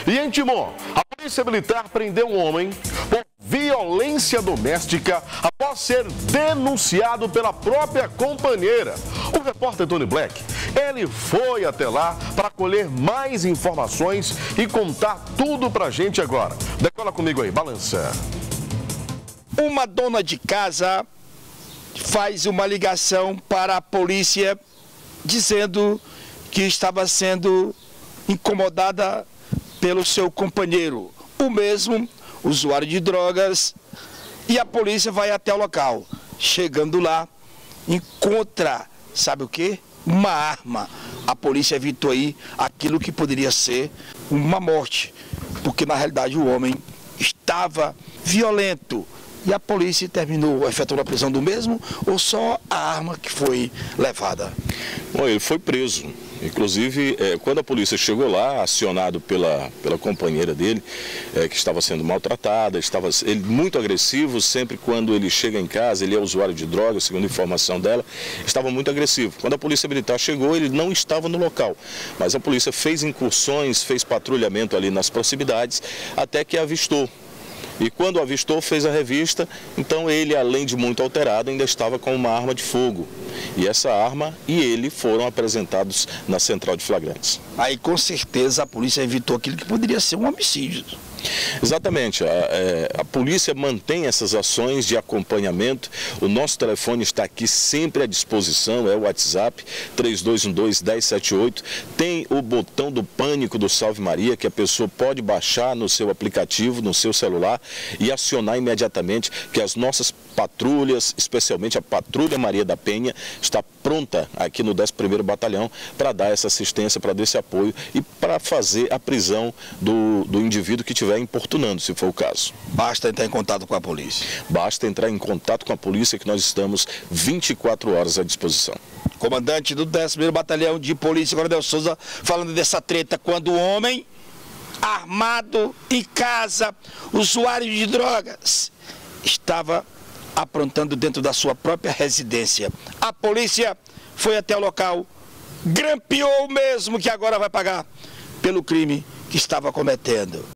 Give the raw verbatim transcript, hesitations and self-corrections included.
E em Timon, a polícia militar prendeu um homem por violência doméstica após ser denunciado pela própria companheira. O repórter Tony Black, ele foi até lá para colher mais informações e contar tudo pra gente agora. Decola comigo aí, balança. Uma dona de casa faz uma ligação para a polícia dizendo que estava sendo incomodada pelo seu companheiro, o mesmo usuário de drogas, e a polícia vai até o local. Chegando lá, encontra, sabe o quê? Uma arma. A polícia evitou aí aquilo que poderia ser uma morte, porque na realidade o homem estava violento. E a polícia terminou efetuando a prisão do mesmo ou só a arma que foi levada? Bom, ele foi preso. Inclusive, é, quando a polícia chegou lá, acionado pela, pela companheira dele, é, que estava sendo maltratada, estava ele muito agressivo, sempre quando ele chega em casa, ele é usuário de drogas, segundo a informação dela, estava muito agressivo. Quando a polícia militar chegou, ele não estava no local, mas a polícia fez incursões, fez patrulhamento ali nas proximidades, até que avistou. E quando avistou, fez a revista, então ele, além de muito alterado, ainda estava com uma arma de fogo. E essa arma e ele foram apresentados na central de flagrantes. Aí com certeza a polícia evitou aquilo que poderia ser um homicídio. Exatamente, a, é, a polícia mantém essas ações de acompanhamento. O nosso telefone está aqui sempre à disposição, é o WhatsApp três dois um dois, um zero sete oito. Tem o botão do pânico do Salve Maria, que a pessoa pode baixar no seu aplicativo, no seu celular e acionar imediatamente, que as nossas patrulhas, especialmente a Patrulha Maria da Penha, está pronta aqui no décimo primeiro Batalhão para dar essa assistência, para dar esse apoio e para fazer a prisão do, do indivíduo que estiver importunando, se for o caso. Basta entrar em contato com a polícia. Basta entrar em contato com a polícia, que nós estamos vinte e quatro horas à disposição. Comandante do décimo primeiro Batalhão de Polícia, Coronel Souza, falando dessa treta quando o homem armado em casa, usuário de drogas, estava aprontando dentro da sua própria residência. A polícia foi até o local, grampeou mesmo, que agora vai pagar pelo crime que estava cometendo.